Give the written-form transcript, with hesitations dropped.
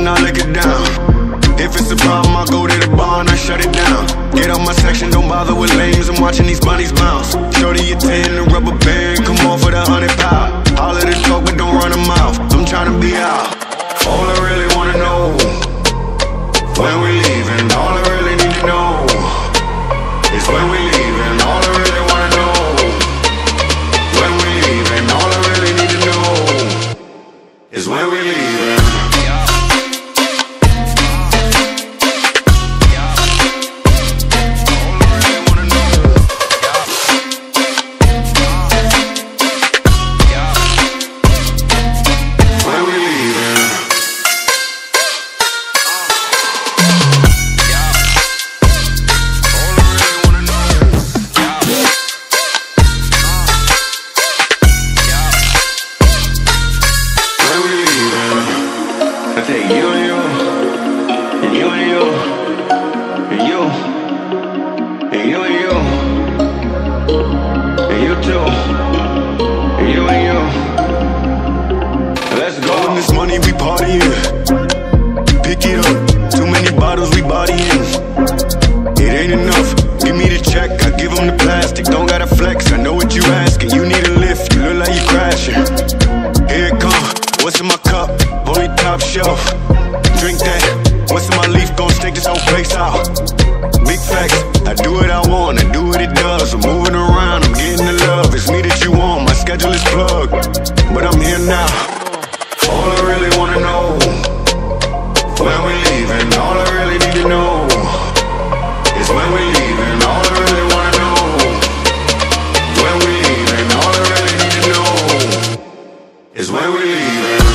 and I lick it down. If it's a problem, I go to the bar and I shut it down. Get out my section, don't bother with lames. I'm watching these bunnies bounce. Shorty a 10, a rubber band, come on for the 100 pound. All of this talk, but don't run a mouth. I'm trying to be out. All I really wanna know, when we leaving. All I really need to know is when we leaving. All I really wanna know, when we leaving. All I really need to know is when we leaving. Is when we leaving.